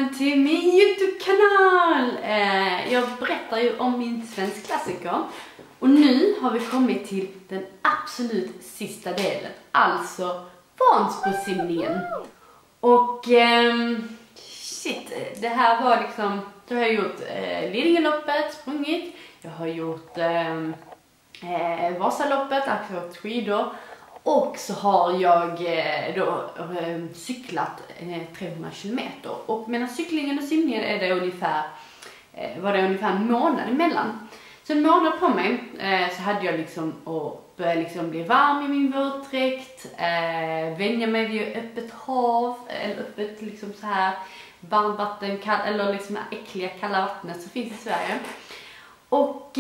välkommen till min YouTube-kanal! Jag berättar ju om min svensk klassiker. Och nu har vi kommit till den absolut sista delen. Alltså Vansbrosimningen. Och shit, det här var liksom... Då har jag gjort Lidingöloppet, sprungit. Jag har gjort Vasaloppet, aktivt skidor. Och så har jag då cyklat 300 kilometer. Och mellan cyklingen och simningen är det ungefär, var det ungefär en månad emellan. Så en månad på mig så hade jag liksom att börja liksom bli varm i min våtdräkt, vänja mig vid öppet hav, eller öppet liksom så här varmvatten, eller liksom det äckliga kalla vattnet som finns i Sverige. Och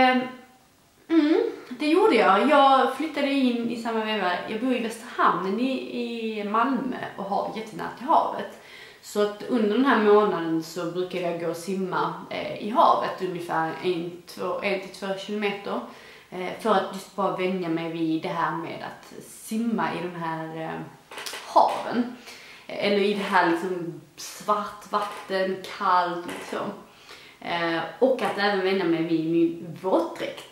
det gjorde jag. Jag flyttade in i samma veva. Jag bor i Västerhamnen i Malmö och har jättenära till havet. Så att under den här månaden så brukar jag gå och simma i havet ungefär 1-2 kilometer. För att just bara vänja mig vid det här med att simma i de här haven. Eller i det här liksom svart vatten, kallt liksom. Och att även vänja mig vid min våtdräkt.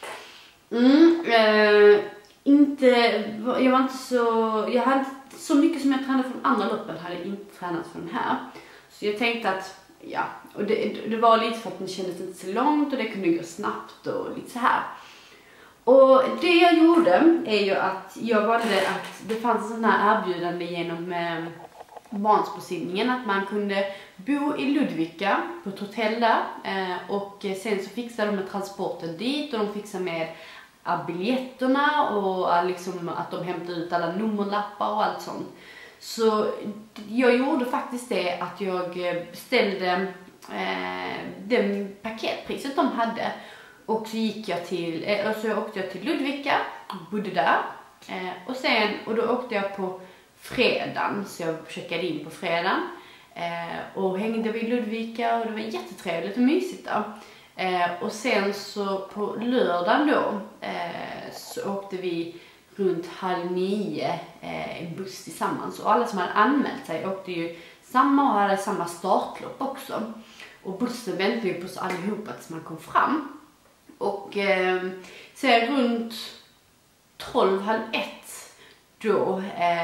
Jag hade så mycket som jag tränade från andra loppen hade jag inte tränat från den här. Så jag tänkte att, ja, och det var lite för att den kändes inte så långt och det kunde gå snabbt och lite så här. Och det jag gjorde är ju att jag valde att det fanns en sån här erbjudande genom Vansbrosimningen att man kunde bo i Ludvika på ett hotell där och sen så fixade de med transporten dit och de fixade med biljetterna och liksom att de hämtade ut alla nummerlappar och allt sånt. Så jag gjorde faktiskt det att jag beställde den paketpriset de hade och så gick jag till så åkte jag till Ludvika, bodde där och då åkte jag på fredagen, så jag checkade in på fredagen och hängde vid Ludvika och det var jättetrevligt och mysigt där. Och sen så på lördagen då så åkte vi runt 8:30 en buss tillsammans. Och alla som hade anmält sig åkte ju samma och hade samma startlopp också. Och bussen väntade ju på oss allihopa tills man kom fram. Och sen runt 12:30 då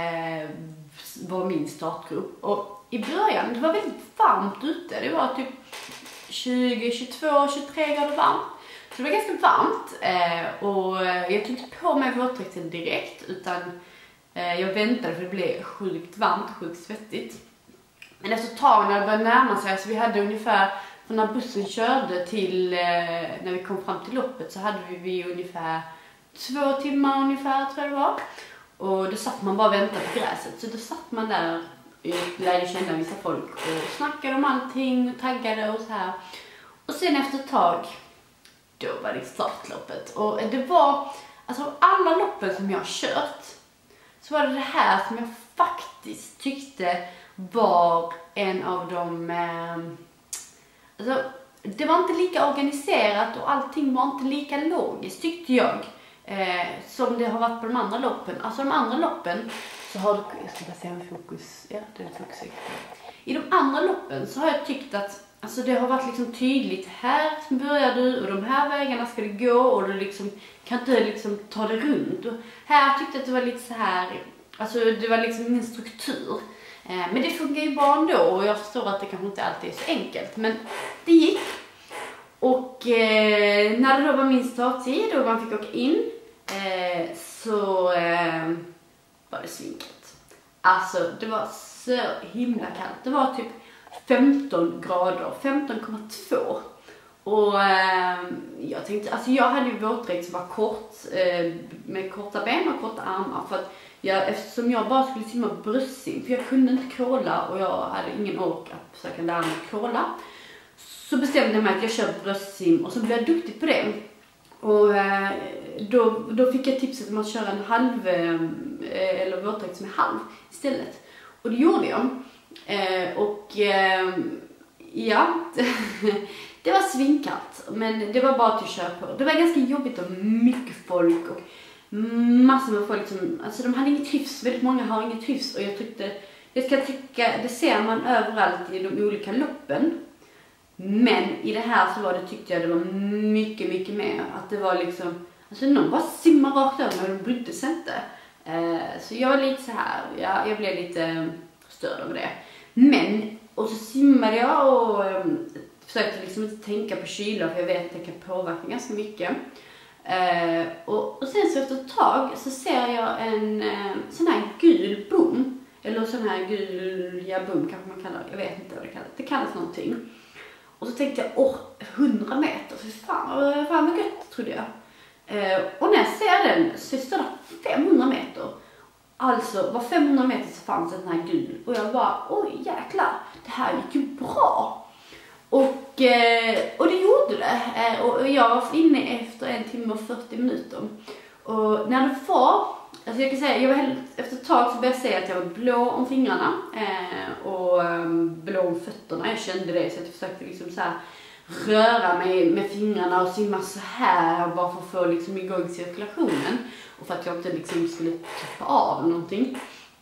var min startgrupp. Och i början, det var väldigt varmt ute. Det var typ 20, 22, 23 grader varmt. Så det var ganska varmt och jag tog inte på mig våtdräkten direkt utan jag väntade för det blev sjukt varmt, sjukt svettigt. Men efter ett tag när det började närma sig, så vi hade ungefär, från när bussen körde till när vi kom fram till loppet så hade vi ungefär 2 timmar ungefär tror jag det var. Och då satt man bara och väntade på gräset, så då satt man där. Jag lärde känna vissa folk och snackade om allting och taggade och så här. Och sen efter ett tag, då var det startloppet. Och det var, alltså alla loppen som jag har kört, så var det här som jag faktiskt tyckte var en av de, alltså det var inte lika organiserat och allting var inte lika logiskt tyckte jag. Som det har varit på de andra loppen. Alltså de andra loppen så har du, jag ska bara se en fokus, ja det är fokus. I de andra loppen så har jag tyckt att alltså det har varit liksom tydligt, här börjar du och de här vägarna ska du gå och du liksom kan inte liksom ta det runt. Och här tyckte jag att det var lite så här, alltså det var liksom ingen struktur. Men det funkar ju bra ändå och jag förstår att det kanske inte alltid är så enkelt, men det gick. Och när det då var min starttid och man fick åka in så var det svinkallt. Alltså det var så himla kallt. Det var typ 15 grader, 15,2. Och jag tänkte, alltså jag hade ju våtdräkt som var kort med korta ben och korta armar för att eftersom jag bara skulle simma bröstsim, för jag kunde inte kråla och jag hade ingen ork att försöka lära mig kråla. Så bestämde jag mig att jag kör bröstsim och så blev jag duktig på det. Och då fick jag tipset om att köra en halv, eller våtdräkt som är halv istället. Och det gjorde jag. Ja, det var svinkallt. Men det var bara att köra på. Det var ganska jobbigt och mycket folk och massor med folk som, alltså de hade inget hyfs. Väldigt många har inget hyfs och jag tyckte Jag ska tycka, det ser man överallt i de olika loppen. Men i det här så tyckte jag det var mycket mer. Att det var liksom, alltså någon bara simmar rakt över och de brydde sig inte. Så jag var lite så här, jag blev lite störd över det. Men, och så simmade jag och försökte liksom inte tänka på kyla, för jag vet att det kan påverka ganska mycket. Och sen så efter ett tag så ser jag en sån här gul bom. Eller sån här gul, bom kanske man kallar det. Jag vet inte vad det kallas. Det kallas någonting. Och så tänkte jag, 100 meter, för fan vad gött, trodde jag. Och när jag ser den så står det 500 meter. Alltså, var 500 meter så fanns en här gul. Och jag bara, oj jäklar, det här gick ju bra. Och det gjorde det. Och jag var inne efter 1 timme och 40 minuter. Och när det var, alltså jag kan säga, efter ett tag så började jag säga att jag var blå om fingrarna. Och blå om fötterna. Jag kände det, så jag försökte liksom så här röra mig med fingrarna och simma så här bara för att få liksom igång cirkulationen. Och för att jag inte liksom skulle tappa av någonting.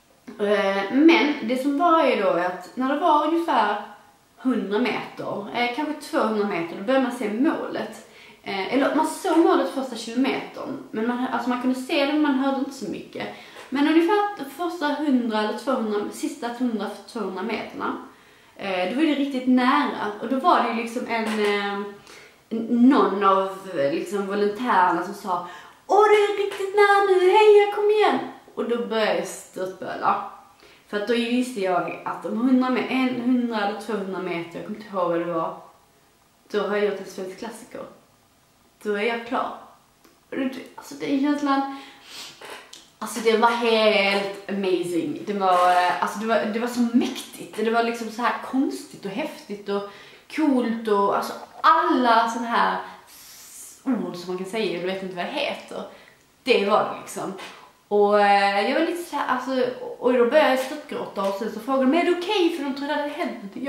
Men det som var ju då att när det var ungefär 100 meter, kanske 200 meter, då började man se målet. Eller man såg målet första kilometern, men man kunde se det men man hörde inte så mycket. Men ungefär första 100 eller 200, sista 100-200 meterna, då var det riktigt nära. Och då var det ju liksom någon av liksom volontärerna som sa, åh det är riktigt nära nu, hej kom igen. Och då började jag störtböla. För att då visste jag att om 100 eller 200 meter, jag kommer inte ihåg vad det var, då har jag gjort en svensk klassiker. Då är jag klar. Alltså den känslan, alltså det var helt amazing. Det var så mäktigt. Det var liksom så här konstigt och häftigt och coolt och alltså alla såna här ord som man kan säga, du vet inte vad det heter. Det var det liksom. Och jag var lite så här, alltså, och då började jag störtgråta och sen så frågade de, är det okej? För de trodde att det hade hänt någonting.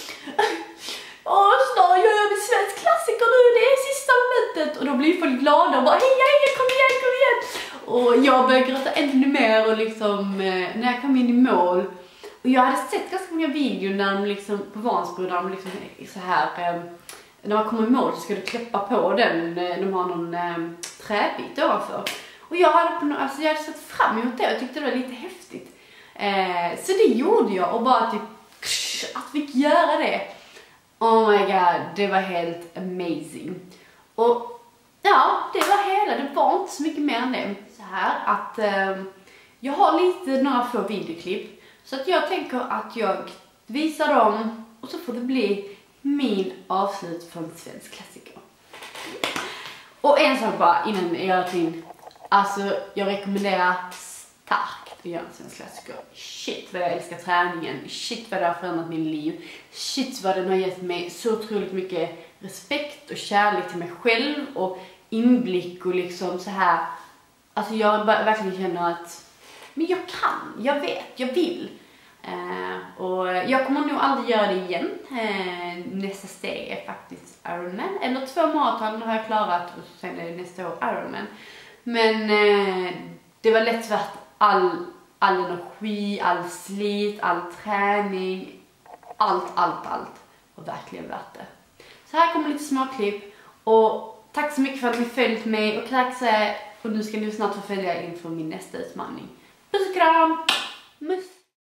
Snart gör jag en svensk klassiker nu, det är sista momentet. Och då blir folk glada och bara, hej, kom igen. Och jag började gråta ännu mer och liksom, när jag kom in i mål. Och jag hade sett ganska många videor när de liksom, på Vansbro, där de liksom så här, när man kommer i mål så ska du kläppa på den, de har någon träbit ovanför. Och jag hade sett fram emot det och tyckte det var lite häftigt. Så det gjorde jag och bara typ att vi fick göra det. Oh my god, det var helt amazing. Och ja, det var hela, det var inte så mycket mer än det. Så här att jag har några få videoklipp. Så att jag tänker att jag visar dem och så får det bli min avslut från svensk klassiker. Och en sak bara innan jag gör till. Alltså, jag rekommenderar starkt att göra en svensk klassiker. Shit vad jag älskar träningen. Shit vad det har förändrat min liv. Shit vad den har gett mig så otroligt mycket respekt och kärlek till mig själv. Och inblick och liksom så här. Alltså jag verkligen känner att men jag kan, jag vet, jag vill. Och jag kommer nog aldrig göra det igen. Nästa steg är faktiskt Ironman. Eller 2 maraton har jag klarat och sen är det nästa år Ironman. Men det var lätt värt all energi, all slit, all träning, allt var verkligen värt det. Så här kommer lite småklipp och tack så mycket för att ni följt mig och och nu ska ni snart få följa inför min nästa utmaning. Puss och kram! Mus!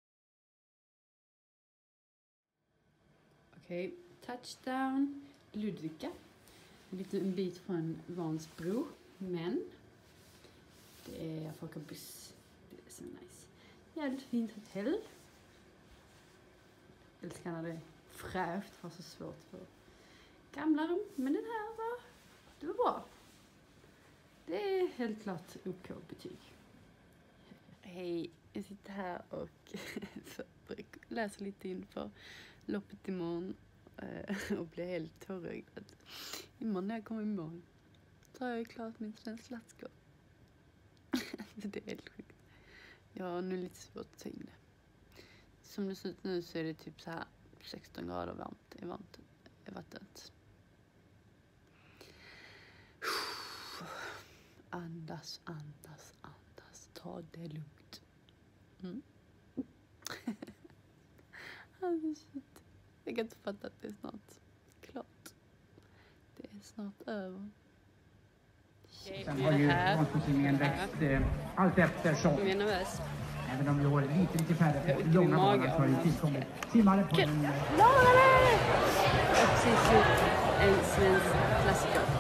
Okej, touchdown Ludvika. En bit från Vansbro, men jag får åka buss. Det är så nice. Jävligt fint hotell. Jag älskar när det är fräscht, för så svårt för gamla rum. Men den här det var bra. Det är helt klart OK-betyg. Hej, jag sitter här och läser lite inför loppet imorgon. Och blir helt tårögd. Imorgon när jag kommer i mål så har jag klart min svensk klassiker. Det är helt sjukt. Jag har nu lite svårt att ta in det. Som det ser ut nu så är det typ så här 16 grader varmt i vattnet. Andas. Ta det lugnt. Shit. Jag kan inte fatta att det är snart klart. Det är snart över. Sen har ju konstmuseet växt allt eftersom. Jag är nervös. Även om vi har lite färre på långa banan så har det tillkommit simmare på den. Jag har precis gjort en svensk klassiker.